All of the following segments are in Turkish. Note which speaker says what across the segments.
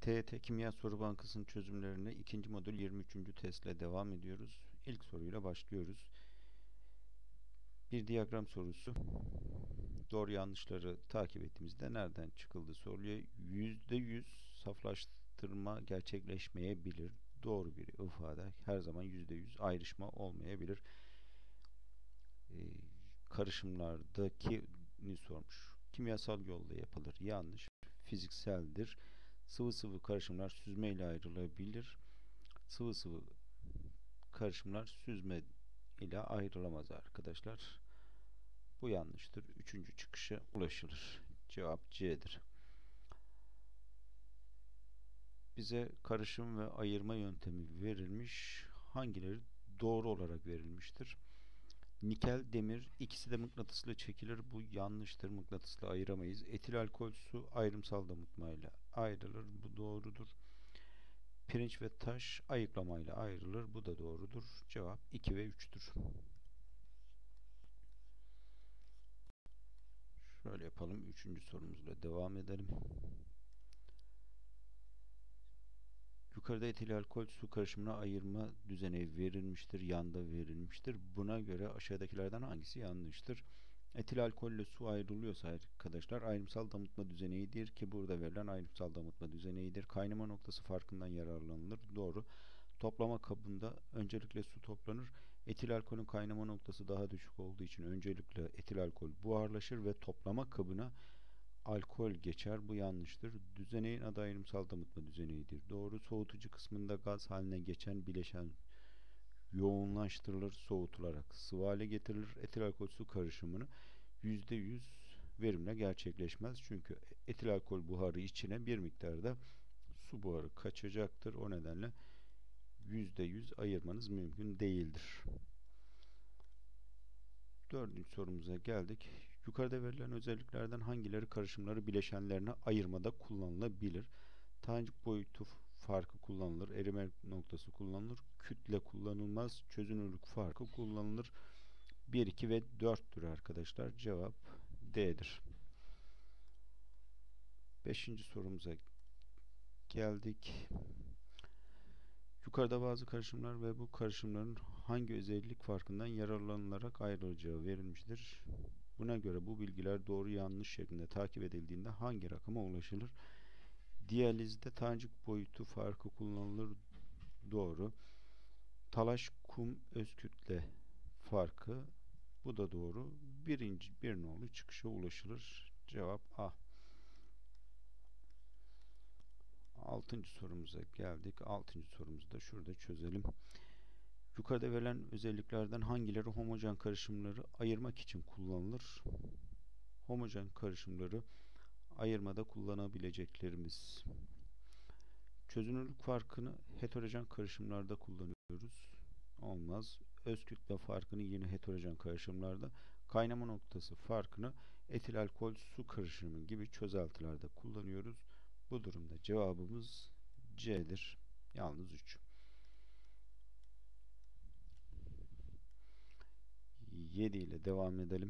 Speaker 1: TYT Kimya Soru Bankası'nın çözümlerine ikinci modül 23. testle devam ediyoruz. İlk soruyla başlıyoruz. Bir diyagram sorusu. Doğru yanlışları takip ettiğimizde nereden çıkıldı soruluyor. %100 saflaştırma gerçekleşmeyebilir. Doğru bir ifade. Her zaman %100 ayrışma olmayabilir. Karışımlardaki sormuş. Kimyasal yolla yapılır. Yanlış. Fizikseldir. Sıvı sıvı karışımlar süzme ile ayrılabilir. Sıvı sıvı karışımlar süzme ile ayrılamaz arkadaşlar. Bu yanlıştır. Üçüncü çıkışa ulaşılır. Cevap C'dir. Bize karışım ve ayırma yöntemi verilmiş. Hangileri doğru olarak verilmiştir? Nikel, demir ikisi de mıknatısla çekilir. Bu yanlıştır. Mıknatısla ayıramayız. Etil alkol su ayrımsal damıtmayla ayrılır. Bu doğrudur. Pirinç ve taş ayıklamayla ayrılır. Bu da doğrudur. Cevap 2 ve 3'tür. Şöyle yapalım. Üçüncü sorumuzla devam edelim. Yukarıda etil alkol su karışımına ayırma düzeni verilmiştir. Yanda verilmiştir. Buna göre aşağıdakilerden hangisi yanlıştır? Etil alkolle su ayrılıyorsa arkadaşlar ayrımsal damıtma düzeneğidir ki burada verilen ayrımsal damıtma düzeneğidir. Kaynama noktası farkından yararlanılır. Doğru. Toplama kabında öncelikle su toplanır. Etil alkolün kaynama noktası daha düşük olduğu için öncelikle etil alkol buharlaşır ve toplama kabına alkol geçer. Bu yanlıştır. Düzeneğin adı ayrımsal damıtma düzeneğidir. Doğru. Soğutucu kısmında gaz haline geçen bileşen yoğunlaştırılır, soğutularak sıvı hale getirilir. Etil alkol su karışımını %100 verimle gerçekleşmez. Çünkü etil alkol buharı içine bir miktarda su buharı kaçacaktır. O nedenle %100 ayırmanız mümkün değildir. Dördüncü sorumuza geldik. Yukarıda verilen özelliklerden hangileri karışımları bileşenlerine ayırmada kullanılabilir? Tanecik boyutu farkı kullanılır. Erime noktası kullanılır. Kütle kullanılmaz. Çözünürlük farkı kullanılır. 1, 2 ve 4'tür arkadaşlar. Cevap D'dir. Beşinci sorumuza geldik. Yukarıda bazı karışımlar ve bu karışımların hangi özellik farkından yararlanılarak ayrılacağı verilmiştir. Buna göre bu bilgiler doğru yanlış şeklinde takip edildiğinde hangi rakama ulaşılır? Diyalizde tanecik boyutu farkı kullanılır. Doğru. Talaş, kum, öz kütle farkı. Bu da doğru. Bir nolu çıkışa ulaşılır. Cevap A. Altıncı sorumuza geldik. Altıncı sorumuzu da şurada çözelim. Yukarıda verilen özelliklerden hangileri homojen karışımları ayırmak için kullanılır? Homojen karışımları ayırmada kullanabileceklerimiz. Çözünürlük farkını heterojen karışımlarda kullanıyoruz. Olmaz. Öz kütle farkını yine heterojen karışımlarda, kaynama noktası farkını etil alkol su karışımı gibi çözeltilerde kullanıyoruz. Bu durumda cevabımız C'dir. Yalnız 3. 7 ile devam edelim.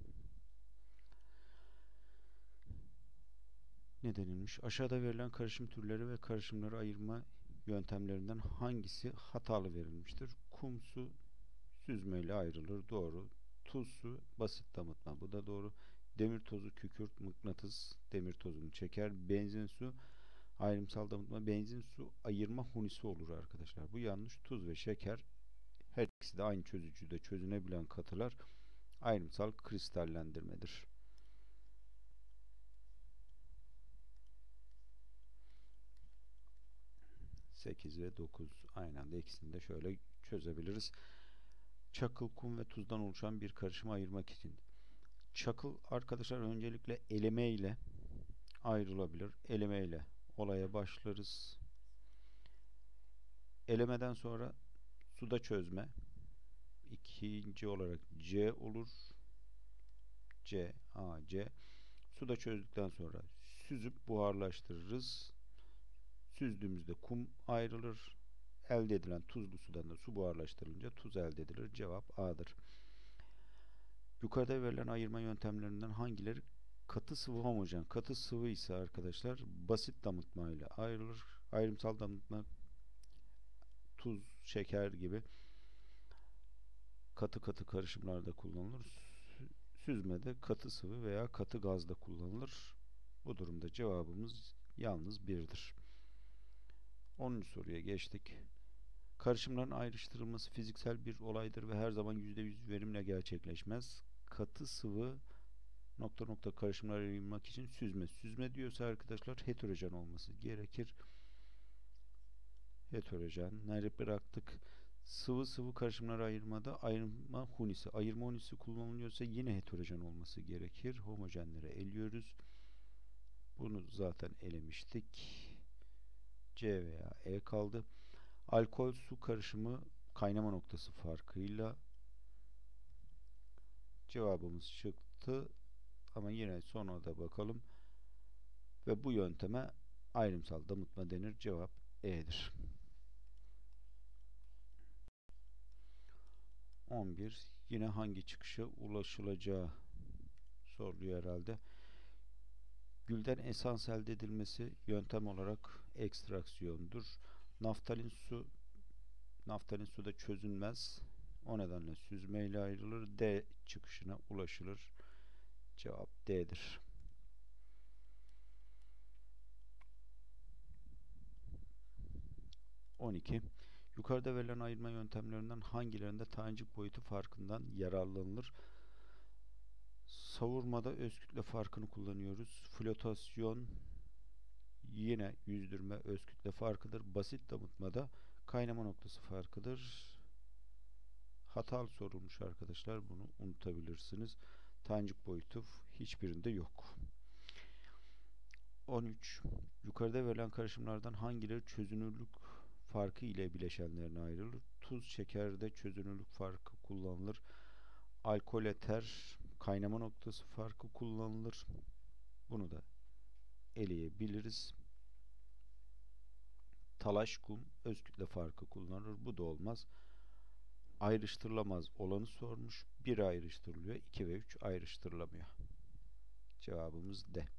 Speaker 1: Ne denilmiş? Aşağıda verilen karışım türleri ve karışımları ayırma yöntemlerinden hangisi hatalı verilmiştir? Kum su süzmeyle ayrılır. Doğru. Tuz su basit damıtma. Bu da doğru. Demir tozu kükürt mıknatıs demir tozunu çeker. Benzin su ayrımsal damıtma. Benzin su ayırma hunisi olur arkadaşlar. Bu yanlış. Tuz ve şeker her ikisi de aynı çözücüde çözünebilen katılar. Ayrımsal kristallendirmedir. 8 ve 9 aynı anda ikisini de şöyle çözebiliriz. Çakıl, kum ve tuzdan oluşan bir karışımı ayırmak için. Çakıl arkadaşlar öncelikle eleme ile ayrılabilir. Eleme ile olaya başlarız. Elemeden sonra suda çözme. İkinci olarak C olur. C, A, C. Suda çözdükten sonra süzüp buharlaştırırız. Süzdüğümüzde kum ayrılır. Elde edilen tuzlu sudan da su buharlaştırılınca tuz elde edilir. Cevap A'dır. Yukarıda verilen ayırma yöntemlerinden hangileri Katı sıvı homojen. Katı sıvı ise arkadaşlar basit damıtma ile ayrılır. Ayrımsal damıtma tuz, şeker gibi katı katı karışımlarda kullanılır. Süzmede katı sıvı veya katı gazda kullanılır. Bu durumda cevabımız yalnız birdir. 10. soruya geçtik. Karışımların ayrıştırılması fiziksel bir olaydır ve her zaman %100 verimle gerçekleşmez. Katı sıvı nokta nokta karışımlara ayırmak için süzme. Süzme diyorsa arkadaşlar heterojen olması gerekir. Heterojen. Nerede bıraktık? Sıvı sıvı karışımlara ayırmada ayırma hunisi. Ayırma hunisi kullanılıyorsa yine heterojen olması gerekir. Homojenlere eliyoruz. Bunu zaten elemiştik. C veya E kaldı. Alkol su karışımı kaynama noktası farkıyla cevabımız çıktı. Ama yine sonra da bakalım. Ve bu yönteme ayrımsal damıtma denir. Cevap E'dir. 11. Yine hangi çıkışa ulaşılacağı soruluyor herhalde. Gülden esans elde edilmesi yöntem olarak ekstraksiyondur. Naftalin su, naftalin suda çözünmez. O nedenle süzmeyle ayrılır. D çıkışına ulaşılır. Cevap D'dir. 12. Yukarıda verilen ayırma yöntemlerinden hangilerinde tanecik boyutu farkından yararlanılır? Savurmada öz kütle farkını kullanıyoruz. Flotasyon yine yüzdürme öz kütle farkıdır. Basit damıtmada kaynama noktası farkıdır. Hatalı sorulmuş arkadaşlar. Bunu unutabilirsiniz. Tanecik boyutu hiçbirinde yok. 13. Yukarıda verilen karışımlardan hangileri çözünürlük farkı ile bileşenlerine ayrılır? Tuz, şekerde çözünürlük farkı kullanılır. Alkol eter, kaynama noktası farkı kullanılır. Bunu da eleyebiliriz. Talaş, kum, öz kütle farkı kullanılır. Bu da olmaz. Ayrıştırılamaz olanı sormuş. 1 ayrıştırılıyor, 2 ve 3 ayrıştırılamıyor. Cevabımız D.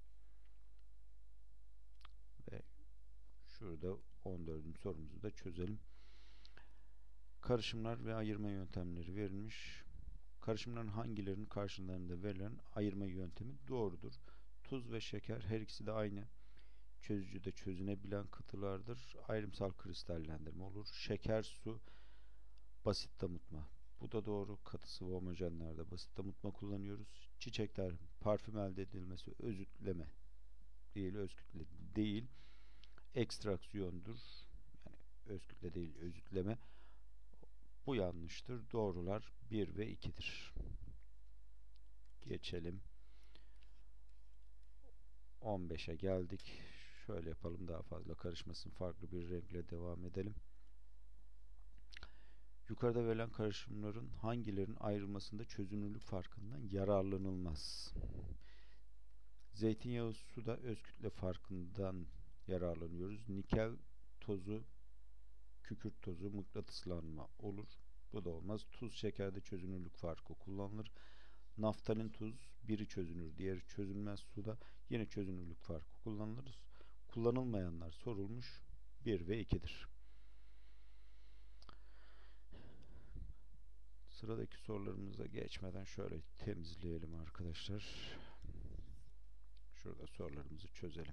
Speaker 1: Ve şurada 14. sorumuzu da çözelim. Karışımlar ve ayırma yöntemleri verilmiş. Karışımların hangilerinin karşılarında verilen ayırma yöntemi doğrudur? Tuz ve şeker her ikisi de aynı çözücüde çözünebilen katılardır. Ayrımsal kristallendirme olur. Şeker, su, basit damıtma. Bu da doğru. Katı sıvı homojenlerde basit damıtma kullanıyoruz. Çiçekler parfüm elde edilmesi özütleme değil, öz kütle değil. Ekstraksiyondur. Yani öz kütle değil, özütleme. Bu yanlıştır. Doğrular 1 ve 2'dir. Geçelim. 15'e geldik. Şöyle yapalım, daha fazla karışmasın. Farklı bir renkle devam edelim. Yukarıda verilen karışımların hangilerinin ayrılmasında çözünürlük farkından yararlanılmaz? Zeytinyağı suda öz kütle farkından yararlanıyoruz. Nikel tozu, kükürt tozu, mıknatıslanma olur. Bu da olmaz. Tuz, şekerde çözünürlük farkı kullanılır. Naftalin tuz, biri çözünür, diğeri çözünmez suda. Yine çözünürlük farkı kullanılır. Kullanılmayanlar sorulmuş. 1 ve 2'dir. Sıradaki sorularımıza geçmeden şöyle temizleyelim arkadaşlar. Şurada sorularımızı çözelim.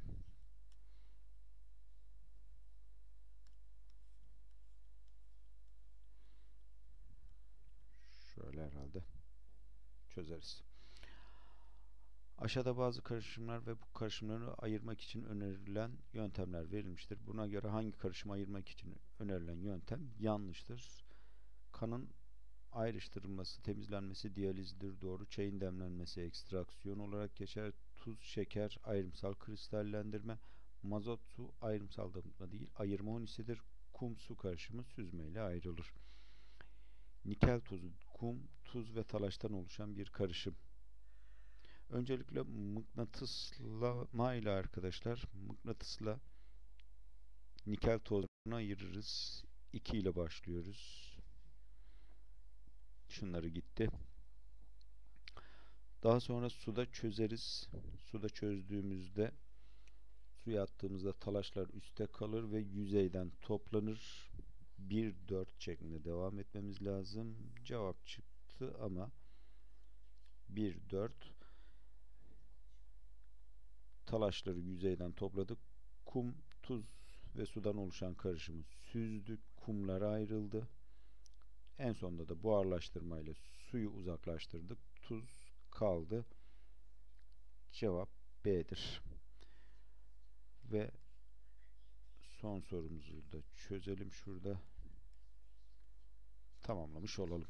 Speaker 1: Şöyle herhalde çözeriz. Aşağıda bazı karışımlar ve bu karışımları ayırmak için önerilen yöntemler verilmiştir. Buna göre hangi karışımı ayırmak için önerilen yöntem yanlıştır? Kanın ayrıştırılması, temizlenmesi diyalizdir. Doğru. Çayın demlenmesi ekstraksiyon olarak geçer. Tuz, şeker ayrımsal kristallendirme. Mazot su ayrımsal damıtma değil, ayırma hunisidir. Kum su karışımı süzmeyle ayrılır. Nikel tozu, kum, tuz ve talaştan oluşan bir karışım. Öncelikle mıknatıslama ile arkadaşlar, mıknatısla nikel tozunu ayırırız. 2 ile başlıyoruz. Şunları gitti. Daha sonra suda çözeriz. Suda çözdüğümüzde, suya attığımızda talaşlar üstte kalır ve yüzeyden toplanır. 1-4 şeklinde devam etmemiz lazım. Cevap çıktı ama 1-4. Talaşları yüzeyden topladık. Kum, tuz ve sudan oluşan karışımı süzdük. Kumlar ayrıldı. En sonunda da buharlaştırmayla suyu uzaklaştırdık. Tuz kaldı. Cevap B'dir. Ve son sorumuzu da çözelim şurada. Tamamlamış olalım.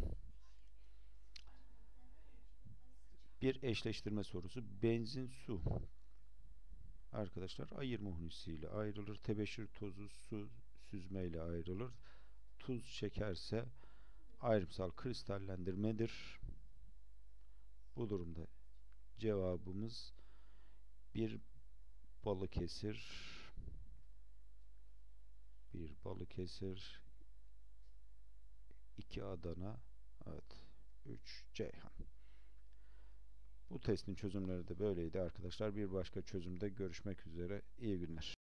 Speaker 1: Bir eşleştirme sorusu. Benzin, su. Arkadaşlar ayırma hunisiyle ayrılır. Tebeşir tozu su süzmeyle ayrılır. Tuz çekerse ayrımsal kristallendirmedir. Bu durumda cevabımız bir Balıkesir, bir Balıkesir, 2 Adana, evet, 3 Ceyhan. Bu testin çözümleri de böyleydi arkadaşlar. Bir başka çözümde görüşmek üzere. İyi günler.